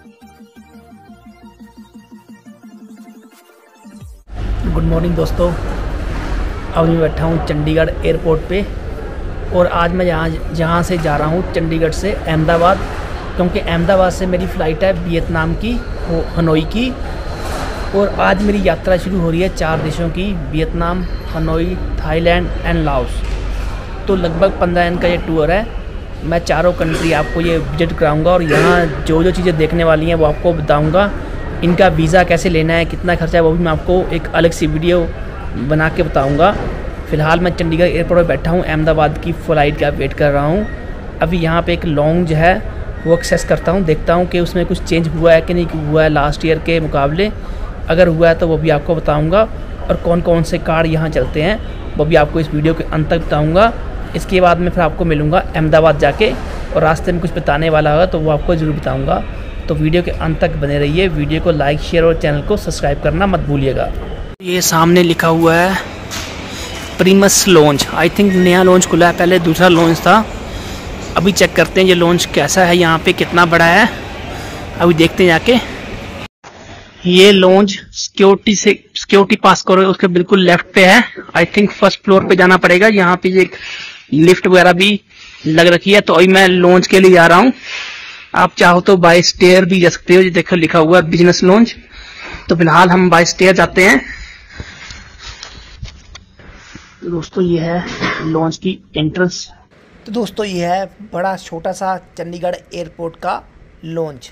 Good morning दोस्तों, अब मैं बैठा हूँ चंडीगढ़ एयरपोर्ट पे और आज मैं जहाँ से जा रहा हूँ चंडीगढ़ से अहमदाबाद, क्योंकि अहमदाबाद से मेरी फ़्लाइट है वियतनाम की, हनोई की। और आज मेरी यात्रा शुरू हो रही है 4 देशों की, Vietnam, Hanoi, Thailand and Laos. तो लगभग 15 दिन का ये टूर है। मैं चारों कंट्री आपको ये विजिट कराऊंगा और यहाँ जो जो चीज़ें देखने वाली हैं वो आपको बताऊंगा। इनका वीज़ा कैसे लेना है, कितना खर्चा है, वो भी मैं आपको एक अलग सी वीडियो बना के बताऊंगा। फ़िलहाल मैं चंडीगढ़ एयरपोर्ट पर बैठा हूँ, अहमदाबाद की फ़्लाइट का वेट कर रहा हूँ। अभी यहाँ पे एक लॉन्ज है, वो एक्सेस करता हूँ, देखता हूँ कि उसमें कुछ चेंज हुआ है कि नहीं हुआ है लास्ट ईयर के मुकाबले। अगर हुआ है तो वो भी आपको बताऊँगा, और कौन कौन से कार यहाँ चलते हैं वो भी आपको इस वीडियो के अंत तक बताऊँगा। इसके बाद में फिर आपको मिलूँगा अहमदाबाद जाके, और रास्ते में कुछ बताने वाला होगा तो वो आपको ज़रूर बताऊँगा। तो वीडियो के अंत तक बने रहिए। वीडियो को लाइक, शेयर और चैनल को सब्सक्राइब करना मत भूलिएगा। ये सामने लिखा हुआ है प्रीमस लॉन्च। आई थिंक नया लॉन्च खुला है, पहले दूसरा लॉन्च था। अभी चेक करते हैं ये लॉन्च कैसा है, यहाँ पे कितना बड़ा है, अभी देखते हैं जाके। ये लॉन्च सिक्योरिटी पास करो उसके बिल्कुल लेफ्ट पे है। आई थिंक फर्स्ट फ्लोर पे जाना पड़ेगा। यहाँ पे एक लिफ्ट वगैरह भी लग रखी है। तो अभी मैं लॉन्च के लिए जा रहा हूँ। आप चाहो तो बाय स्टेयर भी जा सकते हो, ये देखो लिखा हुआ है बिजनेस लॉन्च। तो फिलहाल हम बाय स्टेयर जाते हैं। तो दोस्तों ये है लॉन्च की एंट्रेंस। तो दोस्तों ये है बड़ा छोटा सा चंडीगढ़ एयरपोर्ट का लॉन्च।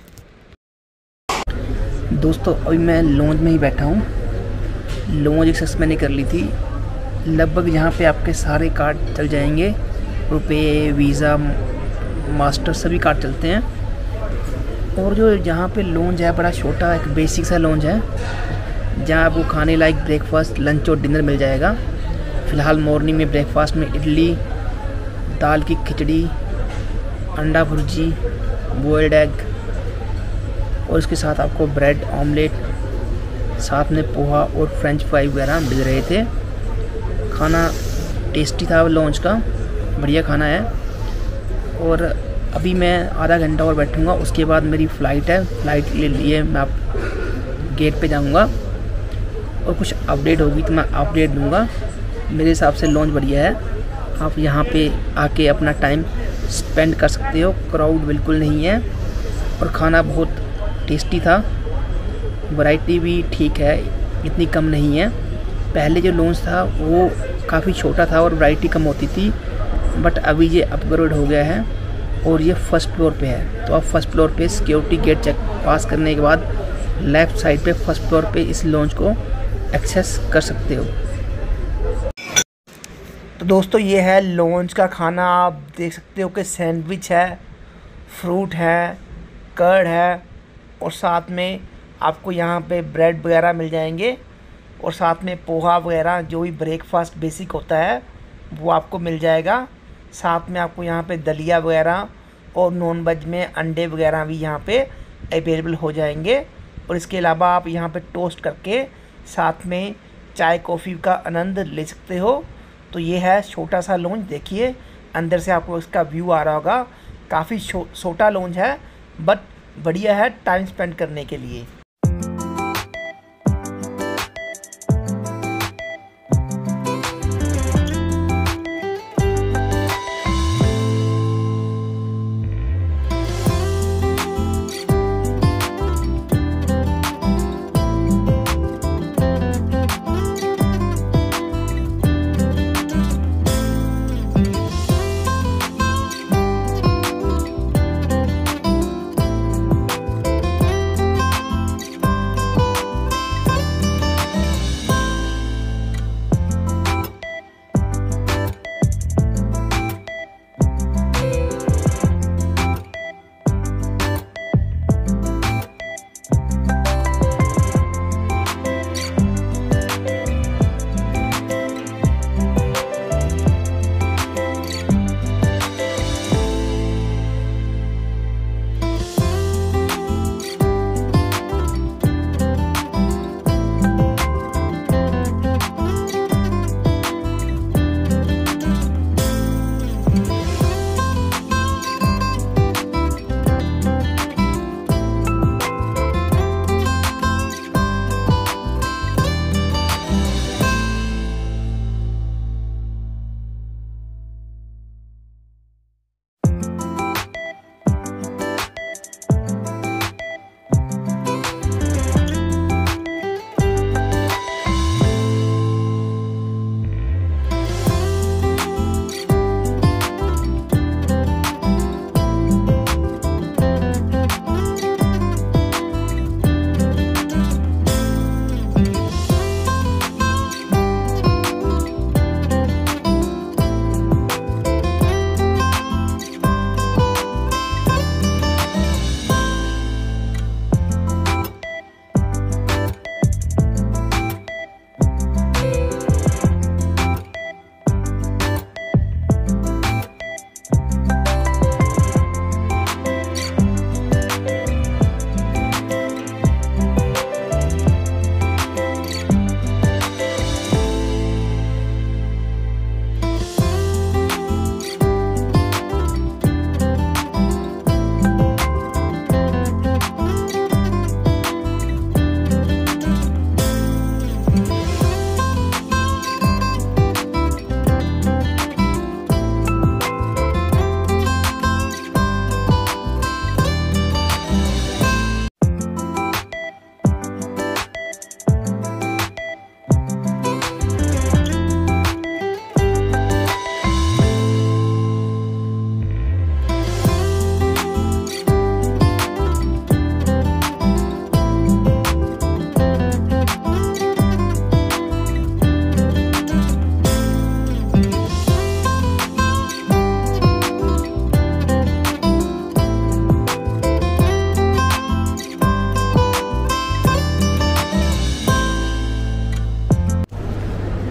दोस्तों अभी मैं लॉन्च में ही बैठा हूँ। लॉन्च एक्सेस मैंने कर ली थी। लगभग यहाँ पे आपके सारे कार्ड चल जाएंगे, रुपए, वीज़ा, मास्टर सभी कार्ड चलते हैं। और जो यहाँ पे लॉन्च है बड़ा छोटा, एक बेसिक सा लॉन्च है जहाँ आपको खाने लायक ब्रेकफास्ट, लंच और डिनर मिल जाएगा। फ़िलहाल मॉर्निंग में ब्रेकफास्ट में इडली, दाल की खिचड़ी, अंडा भुर्जी, बॉयल्ड एग, और इसके साथ आपको ब्रेड ऑमलेट, साथ में पोहा और फ्रेंच फ्राई वगैरह मिल रहे थे। खाना टेस्टी था लॉन्च का, बढ़िया खाना है। और अभी मैं आधा घंटा और बैठूंगा, उसके बाद मेरी फ़्लाइट है। फ़्लाइट के लिए मैं आप गेट पे जाऊंगा और कुछ अपडेट होगी तो मैं अपडेट दूंगा। मेरे हिसाब से लॉन्च बढ़िया है, आप यहाँ पे आके अपना टाइम स्पेंड कर सकते हो। क्राउड बिल्कुल नहीं है और खाना बहुत टेस्टी था। वैरायटी भी ठीक है, इतनी कम नहीं है। पहले जो लॉन्च था वो काफ़ी छोटा था और वैरायटी कम होती थी, बट अभी ये अपग्रेड हो गया है और ये फर्स्ट फ्लोर पे है। तो आप फर्स्ट फ्लोर पे सिक्योरिटी गेट चेक पास करने के बाद लेफ़्ट साइड पे फर्स्ट फ्लोर पे इस लॉन्च को एक्सेस कर सकते हो। तो दोस्तों ये है लॉन्च का खाना। आप देख सकते हो कि सैंडविच है, फ्रूट है, कर्ड है, और साथ में आपको यहाँ पे ब्रेड वगैरह मिल जाएंगे, और साथ में पोहा वगैरह जो भी ब्रेकफास्ट बेसिक होता है वो आपको मिल जाएगा। साथ में आपको यहाँ पे दलिया वगैरह और नॉन वेज में अंडे वगैरह भी यहाँ पे अवेलेबल हो जाएंगे। और इसके अलावा आप यहाँ पे टोस्ट करके साथ में चाय कॉफ़ी का आनंद ले सकते हो। तो ये है छोटा सा लॉन्च। देखिए अंदर से आपको इसका व्यू आ रहा होगा। काफ़ी छोटा लॉन्च है बट बढ़िया है टाइम स्पेंड करने के लिए।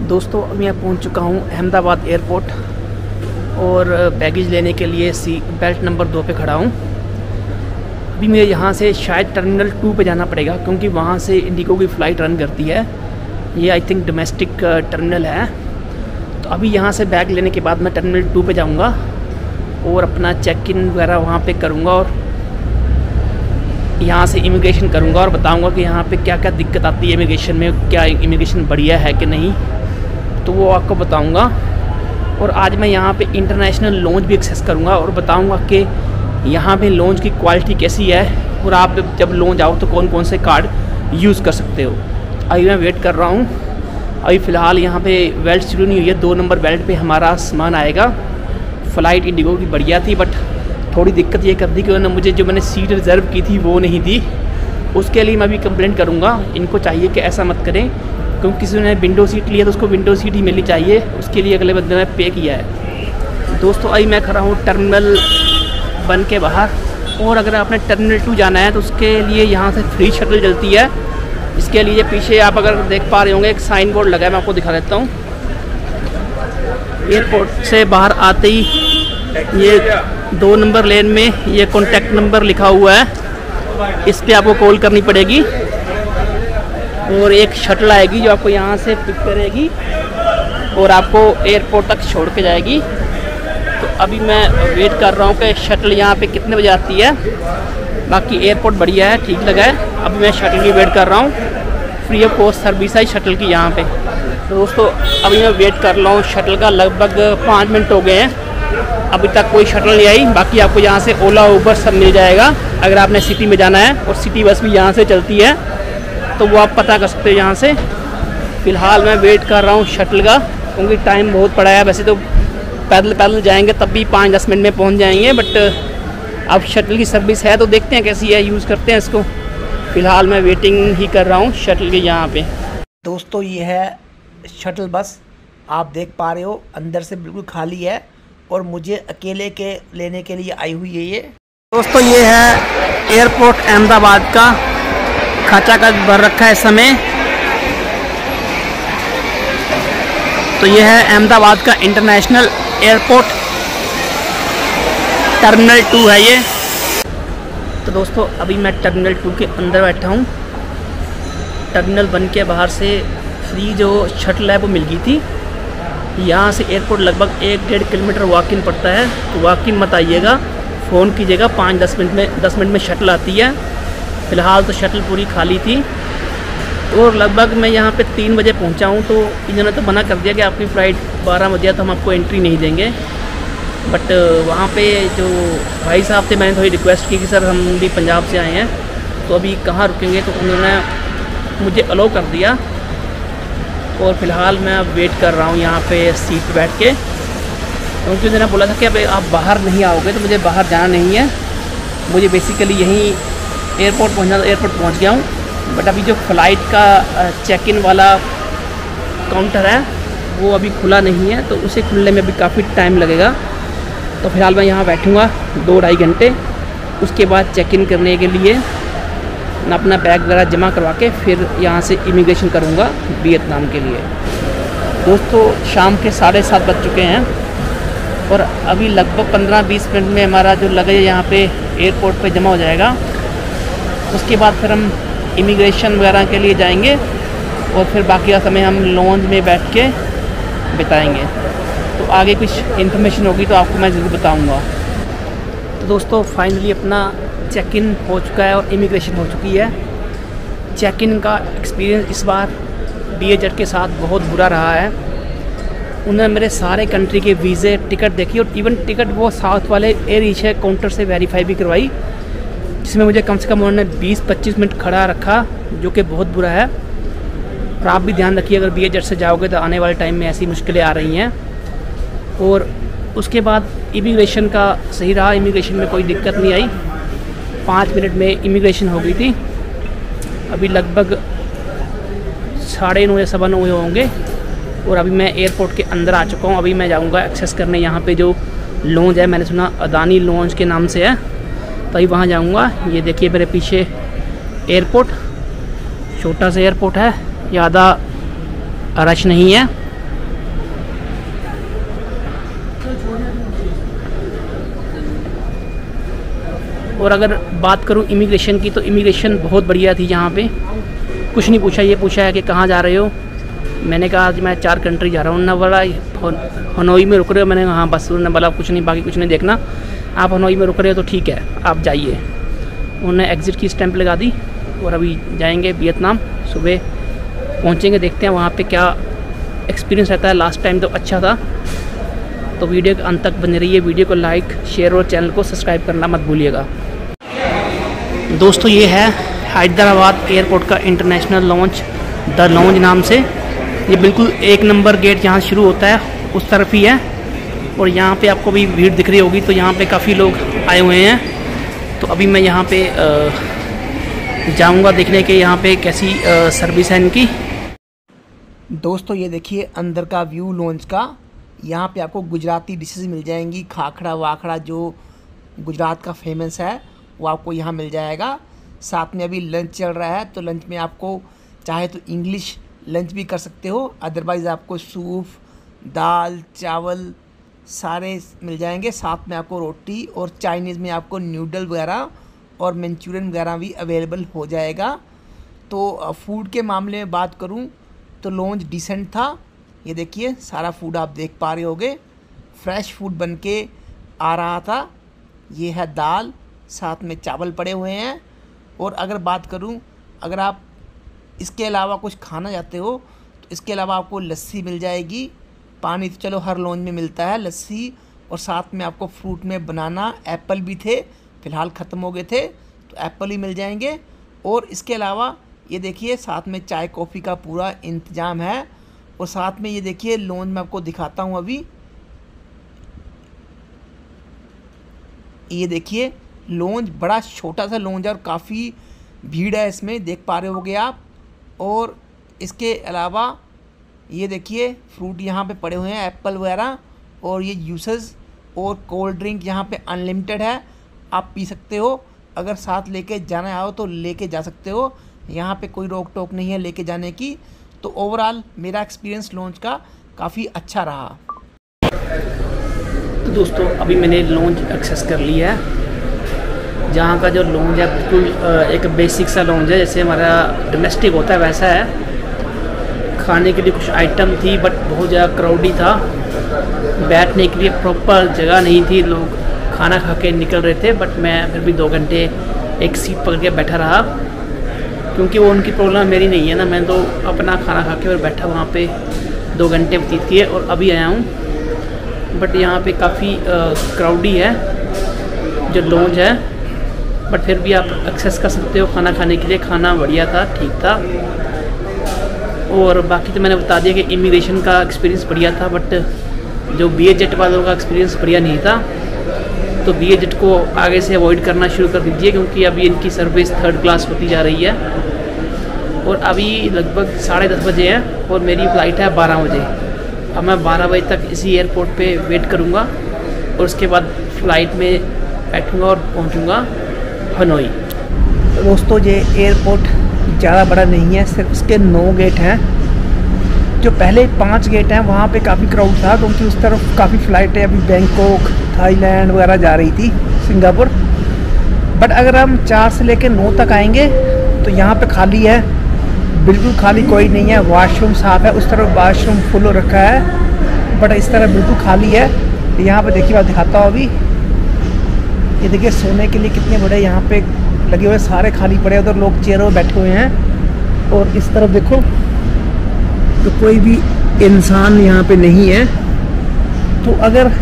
दोस्तों अभी मैं पहुंच चुका हूं अहमदाबाद एयरपोर्ट और बैगेज लेने के लिए बेल्ट नंबर 2 पे खड़ा हूं। अभी मुझे यहाँ से शायद टर्मिनल 2 पे जाना पड़ेगा क्योंकि वहाँ से इंडिगो की फ़्लाइट रन करती है। ये आई थिंक डोमेस्टिक टर्मिनल है। तो अभी यहाँ से बैग लेने के बाद मैं टर्मिनल 2 पे जाऊँगा और अपना चेक इन वगैरह वहाँ पे करूँगा और यहाँ से इमिग्रेशन करूँगा और बताऊँगा कि यहाँ पे क्या क्या दिक्कत आती है इमिग्रेशन में, क्या इमिग्रेशन बढ़िया है कि नहीं, तो वो आपको बताऊँगा। और आज मैं यहाँ पे इंटरनेशनल लॉन्च भी एक्सेस करूँगा और बताऊँगा कि यहाँ पे लॉन्च की क्वालिटी कैसी है और आप जब लॉन्च आओ तो कौन कौन से कार्ड यूज़ कर सकते हो। अभी मैं वेट कर रहा हूँ। अभी फ़िलहाल यहाँ पे बेल्ट शुरू नहीं हुई है। 2 नंबर बेल्ट पे हमारा सामान आएगा। फ़्लाइट इंडिगो की बढ़िया थी बट थोड़ी दिक्कत ये कर दी कि उन्होंने मुझे जो मैंने सीट रिज़र्व की थी वो नहीं दी। उसके लिए मैं भी कंप्लेंट करूँगा। इनको चाहिए कि ऐसा मत करें क्योंकि किसी ने विंडो सीट लिया तो उसको विंडो सीट ही मिलनी चाहिए। उसके लिए अगले बंदे ने पे किया है। दोस्तों अभी मैं खड़ा हूँ टर्मिनल 1 के बाहर और अगर आपने टर्मिनल 2 जाना है तो उसके लिए यहाँ से फ्री शटल चलती है। इसके लिए पीछे आप अगर देख पा रहे होंगे एक साइन बोर्ड लगा है, मैं आपको दिखा देता हूँ। एयरपोर्ट से बाहर आते ही ये 2 नंबर लेन में ये कॉन्टैक्ट नंबर लिखा हुआ है, इस पर आपको कॉल करनी पड़ेगी और एक शटल आएगी जो आपको यहाँ से पिक करेगी और आपको एयरपोर्ट तक छोड़ के जाएगी। तो अभी मैं वेट कर रहा हूँ कि शटल यहाँ पे कितने बजे आती है। बाकी एयरपोर्ट बढ़िया है, ठीक लगा है। अभी मैं शटल की वेट कर रहा हूँ। फ्री ऑफ कॉस्ट सर्विस है शटल की यहाँ पे। तो दोस्तों अभी मैं वेट कर रहा हूँ शटल का, लगभग 5 मिनट हो गए हैं, अभी तक कोई शटल नहीं आई। बाकी आपको यहाँ से ओला उबर सब मिल जाएगा अगर आपने सिटी में जाना है और सिटी बस भी यहाँ से चलती है तो वो आप पता कर सकते हो यहाँ से। फ़िलहाल मैं वेट कर रहा हूँ शटल का क्योंकि टाइम बहुत पड़ा है। वैसे तो पैदल जाएंगे तब भी 5-10 मिनट में पहुँच जाएंगे बट अब शटल की सर्विस है तो देखते हैं कैसी है, यूज़ करते हैं इसको। फ़िलहाल मैं वेटिंग ही कर रहा हूँ शटल के यहाँ पे। दोस्तों ये है शटल बस, आप देख पा रहे हो अंदर से बिल्कुल खाली है और मुझे अकेले के लेने के लिए आई हुई है ये। दोस्तों ये है एयरपोर्ट अहमदाबाद का, खचाखच भर रखा है इस समय। तो ये है अहमदाबाद का इंटरनेशनल एयरपोर्ट, टर्मिनल 2 है ये। तो दोस्तों अभी मैं टर्मिनल 2 के अंदर बैठा हूँ। टर्मिनल 1 के बाहर से फ्री जो शटल है वो मिल गई थी। यहाँ से एयरपोर्ट लगभग 1-1.5 किलोमीटर वॉक इन पड़ता है। तो वॉक इन मत आइएगा, फ़ोन कीजिएगा, 5-10 मिनट में 10 मिनट में शटल आती है। फ़िलहाल तो शटल पूरी खाली थी और लगभग मैं यहाँ पे 3 बजे पहुँचा हूँ। तो इन्होंने तो मना कर दिया कि आपकी फ़्लाइट 12 बजे है तो हम आपको एंट्री नहीं देंगे। बट वहाँ पे जो भाई साहब थे, मैंने थोड़ी रिक्वेस्ट की कि सर हम भी पंजाब से आए हैं तो अभी कहाँ रुकेंगे, तो उन्होंने मुझे अलाउ कर दिया। और फ़िलहाल मैं अब वेट कर रहा हूँ यहाँ पे सीट पे बैठ के क्योंकि उन्होंने बोला था कि अब आप बाहर नहीं आओगे तो मुझे बाहर जाना नहीं है। मुझे बेसिकली यहीं एयरपोर्ट पहुँचना, तो एयरपोर्ट पहुँच गया हूँ। बट अभी जो फ़्लाइट का चेक इन वाला काउंटर है वो अभी खुला नहीं है तो उसे खुलने में भी काफ़ी टाइम लगेगा। तो फ़िलहाल मैं यहाँ बैठूँगा 2-2.5 घंटे। उसके बाद चेक इन करने के लिए मैं अपना बैग वगैरह जमा करवा के फिर यहाँ से इमिग्रेशन करूँगा वियतनाम के लिए। दोस्तों शाम के 7:30 बज चुके हैं और अभी लगभग 15-20 मिनट में हमारा जो लगेज यहाँ पे एयरपोर्ट पे जमा हो जाएगा। उसके बाद फिर हम इमिग्रेशन वगैरह के लिए जाएंगे और फिर बाकी का समय हम लॉन्च में बैठ के बिताएंगे। तो आगे कुछ इन्फॉर्मेशन होगी तो आपको मैं ज़रूर बताऊँगा। तो दोस्तों फाइनली अपना चेक इन हो चुका है और इमिग्रेशन हो चुकी है। चेक इन का एक्सपीरियंस इस बार BHZ के साथ बहुत बुरा रहा है। उन्होंने मेरे सारे कंट्री के वीज़े, टिकट देखी और इवन टिकट वो साउथ वाले एयर एशिया काउंटर से वेरीफाई भी करवाई, जिसमें मुझे कम से कम उन्होंने 20-25 मिनट खड़ा रखा, जो कि बहुत बुरा है। और आप भी ध्यान रखिए अगर BHZ से जाओगे तो आने वाले टाइम में ऐसी मुश्किलें आ रही हैं। और उसके बाद इमिग्रेशन का सही रहा, इमिग्रेशन में कोई दिक्कत नहीं आई, 5 मिनट में इमिग्रेशन हो गई थी। अभी लगभग 9:30 या 9:15 होंगे और अभी मैं एयरपोर्ट के अंदर आ चुका हूँ। अभी मैं जाऊँगा एक्सेस करने यहाँ पे जो लॉन्च है, मैंने सुना अदानी लॉन्च के नाम से है, तो अभी वहाँ जाऊँगा। ये देखिए मेरे पीछे एयरपोर्ट, छोटा सा एयरपोर्ट है, ज़्यादा रश नहीं है। और अगर बात करूं इमिग्रेशन की, तो इमिग्रेशन बहुत बढ़िया थी यहाँ पे। कुछ नहीं पूछा, ये पूछा है कि कहाँ जा रहे हो। मैंने कहा आज मैं 4 कंट्री जा रहा हूँ। उन्होंने बोला हनोई में रुक रहे हो। मैंने कहा हाँ बस। उन्होंने बोला कुछ नहीं, बाकी कुछ नहीं देखना, आप हनोई में रुक रहे हो तो ठीक है, आप जाइए। उन्होंने एग्ज़िट की स्टैंप लगा दी और अभी जाएंगे वियतनाम। सुबह पहुँचेंगे, देखते हैं वहाँ पे क्या एक्सपीरियंस रहता है। लास्ट टाइम तो अच्छा था। तो वीडियो के अंत तक बने रहिए। वीडियो को लाइक, शेयर और चैनल को सब्सक्राइब करना मत भूलिएगा। दोस्तों ये है हैदराबाद एयरपोर्ट का इंटरनेशनल लॉन्च, द लॉन्च नाम से। ये बिल्कुल 1 नंबर गेट जहाँ शुरू होता है उस तरफ ही है। और यहाँ पे आपको भी भीड़ दिख रही होगी, तो यहाँ पे काफ़ी लोग आए हुए हैं। तो अभी मैं यहाँ पे जाऊँगा देखने के यहाँ पे कैसी सर्विस है इनकी। दोस्तों ये देखिए अंदर का व्यू लॉन्च का। यहाँ पे आपको गुजराती डिशेस मिल जाएंगी। खाखड़ा वाखड़ा जो गुजरात का फेमस है वो आपको यहाँ मिल जाएगा। साथ में अभी लंच चल रहा है, तो लंच में आपको चाहे तो इंग्लिश लंच भी कर सकते हो, अदरवाइज़ आपको सूप, दाल, चावल सारे मिल जाएंगे। साथ में आपको रोटी और चाइनीज़ में आपको नूडल वगैरह और मंचूरियन वगैरह भी अवेलेबल हो जाएगा। तो फूड के मामले में बात करूँ तो लॉन्च डिसेंट था। ये देखिए सारा फूड आप देख पा रहे होगे, फ्रेश फूड बन के आ रहा था। ये है दाल, साथ में चावल पड़े हुए हैं। और अगर बात करूं, अगर आप इसके अलावा कुछ खाना चाहते हो तो इसके अलावा आपको लस्सी मिल जाएगी। पानी तो चलो हर लॉन्च में मिलता है, लस्सी और साथ में आपको फ्रूट में बनाना, एप्पल भी थे, फ़िलहाल ख़त्म हो गए थे तो एप्पल ही मिल जाएंगे। और इसके अलावा ये देखिए साथ में चाय कॉफ़ी का पूरा इंतज़ाम है। और साथ में ये देखिए लॉन्च में आपको दिखाता हूँ अभी। ये देखिए लॉन्च बड़ा छोटा सा लॉन्च है और काफ़ी भीड़ है इसमें, देख पा रहे होगे आप। और इसके अलावा ये देखिए फ्रूट यहाँ पे पड़े हुए हैं, एप्पल वगैरह, और ये जूसेस और कोल्ड ड्रिंक यहाँ पे अनलिमिटेड है, आप पी सकते हो। अगर साथ लेके जाना हो तो लेके जा सकते हो, यहाँ पे कोई रोक टोक नहीं है लेके जाने की। तो ओवरऑल मेरा एक्सपीरियंस लॉन्च का काफ़ी अच्छा रहा। तो दोस्तों अभी मैंने लॉन्च एक्सेस कर लिया है। जहाँ का जो लॉन्च है बिल्कुल एक बेसिक सा लॉन्च है, जैसे हमारा डोमेस्टिक होता है वैसा है। खाने के लिए कुछ आइटम थी बट बहुत ज़्यादा क्राउडी था, बैठने के लिए प्रॉपर जगह नहीं थी, लोग खाना खा के निकल रहे थे। बट मैं फिर भी 2 घंटे एक सीट पकड़ के बैठा रहा, क्योंकि वो उनकी प्रॉब्लम मेरी नहीं है ना। मैं तो अपना खाना खा के और बैठा वहाँ पे 2 घंटे व्यतीत किए और अभी आया हूँ। बट यहाँ पे काफ़ी क्राउडी है जो लॉन्च है, बट फिर भी आप एक्सेस कर सकते हो खाना खाने के लिए। खाना बढ़िया था, ठीक था। और बाकी तो मैंने बता दिया कि इमिग्रेशन का एक्सपीरियंस बढ़िया था, बट जो BA जेट वालों का एक्सपीरियंस बढ़िया नहीं था। तो BA जेट को आगे से अवॉइड करना शुरू कर दीजिए, क्योंकि अभी इनकी सर्विस 3rd क्लास होती जा रही है। और अभी लगभग 10:30 बजे है और मेरी फ़्लाइट है 12 बजे। अब मैं 12 बजे तक इसी एयरपोर्ट पे वेट करूँगा और उसके बाद फ़्लाइट में बैठूँगा और पहुँचूँगा हनोई। दोस्तों ये एयरपोर्ट ज़्यादा बड़ा नहीं है, सिर्फ इसके 9 गेट हैं। जो पहले 5 गेट हैं वहाँ पे काफ़ी क्राउड था, क्योंकि उस तरफ काफ़ी फ़्लाइटें अभी बैंकॉक, थाईलैंड वगैरह जा रही थी, सिंगापुर। बट अगर हम 4 से लेकर 9 तक आएंगे तो यहाँ पे खाली है, बिल्कुल खाली कोई नहीं है। वॉशरूम साफ़ है, उस तरफ वॉशरूम फुल हो रखा है, बट इस तरफ बिल्कुल खाली है। यहाँ पे देखिए मैं दिखाता हूँ अभी। ये देखिए सोने के लिए कितने बड़े यहाँ पे लगे हुए, सारे खाली पड़े, उधर लोग चेयरों में बैठे हुए हैं। और इस तरफ देखो तो कोई भी इंसान यहाँ पे नहीं है। तो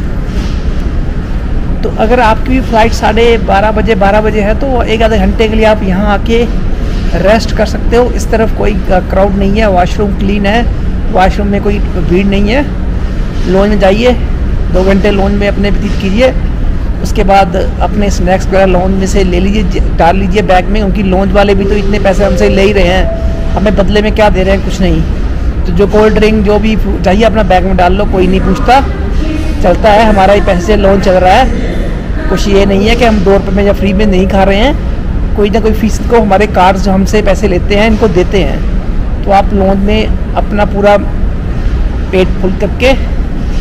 अगर आपकी भी फ़्लाइट 12:30 बजे है तो 1 आधे घंटे के लिए आप यहाँ आके रेस्ट कर सकते हो। इस तरफ कोई क्राउड नहीं है, वॉशरूम क्लीन है, वॉशरूम में कोई भीड़ नहीं है। लॉन्च में जाइए, 2 घंटे लॉन्च में अपने व्यतीत कीजिए। उसके बाद अपने स्नैक्स वगैरह लॉन्च में से ले लीजिए, डाल लीजिए बैग में, क्योंकि लॉन्च वाले भी तो इतने पैसे हमसे ले ही रहे हैं, हमें बदले में क्या दे रहे हैं, कुछ नहीं। तो जो कोल्ड ड्रिंक जो भी चाहिए अपना बैग में डाल लो, कोई नहीं पूछता, चलता है। हमारा ही पैसे से लॉन्च चल रहा है, कुछ ये नहीं है कि हम 2 रुपये में या फ्री में नहीं खा रहे हैं। कोई ना कोई फीस को हमारे कार्ड्स जो हमसे पैसे लेते हैं इनको देते हैं। तो आप लॉन्च में अपना पूरा पेट फुल करके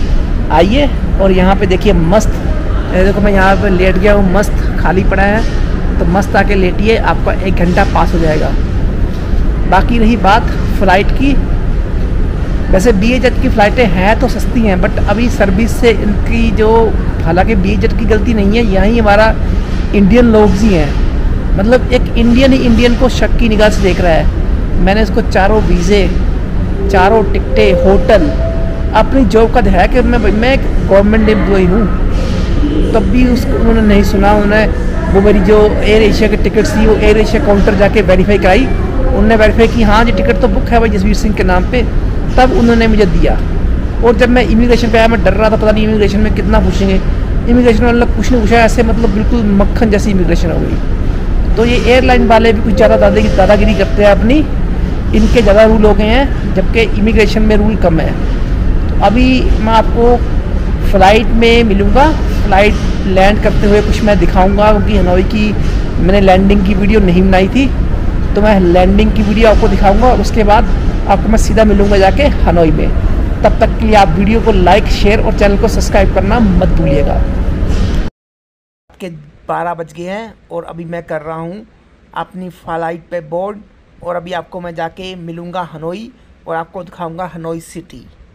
आइए। और यहाँ पे देखिए मस्त, देखो मैं यहाँ पे लेट गया हूँ, मस्त खाली पड़ा है। तो मस्त आके लेटिए, आपका 1 घंटा पास हो जाएगा। बाकी रही बात फ़्लाइट की, वैसे BA-जेट की फ़्लाइटें हैं तो सस्ती हैं, बट अभी सर्विस से इनकी जो, हालांकि BA-जेट की गलती नहीं है, यहीं हमारा इंडियन लोग ही हैं। मतलब एक इंडियन ही इंडियन को शक की निगाह से देख रहा है। मैंने इसको चारों वीज़े, चारों टिकटें, होटल, अपनी जॉब का दिखाया कि मैं एक गवर्नमेंट एम्प्लॉई हूँ, तब भी उसको उन्होंने नहीं सुना। उन्होंने वो मेरी जो एयर एशिया की टिकट थी, वो एयर एशिया काउंटर जाके वेरीफाई कराई। उन्होंने वेरीफाई की, हाँ ये टिकट तो बुक है भाई जसवीर सिंह के नाम पे, तब उन्होंने मुझे दिया। और जब मैं इमिग्रेशन पे आया, मैं डर रहा था, पता नहीं इमिग्रेशन में कितना पूछेंगे। इमिग्रेशन वाला कुछ नहीं पूछा, ऐसे मतलब बिल्कुल मक्खन जैसी इमिग्रेशन हो गई। तो ये एयरलाइन वाले भी कुछ ज़्यादा दादागिरी करते हैं अपनी, इनके ज़्यादा रूल हो गए हैं, जबकि इमिग्रेशन में रूल कम है। तो अभी मैं आपको फ़्लाइट में मिलूँगा, फ़्लाइट लैंड करते हुए कुछ मैं दिखाऊंगा, क्योंकि हनोई की मैंने लैंडिंग की वीडियो नहीं बनाई थी, तो मैं लैंडिंग की वीडियो आपको दिखाऊंगा और उसके बाद आपको मैं सीधा मिलूँगा जाके हनोई में। तब तक के लिए आप वीडियो को लाइक, शेयर और चैनल को सब्सक्राइब करना मत भूलिएगा। के 12 बज गए हैं और अभी मैं कर रहा हूँ अपनी फ़्लाइट पे बोर्ड, और अभी आपको मैं जाके मिलूँगा हनोई और आपको दिखाऊँगा हनोई सिटी।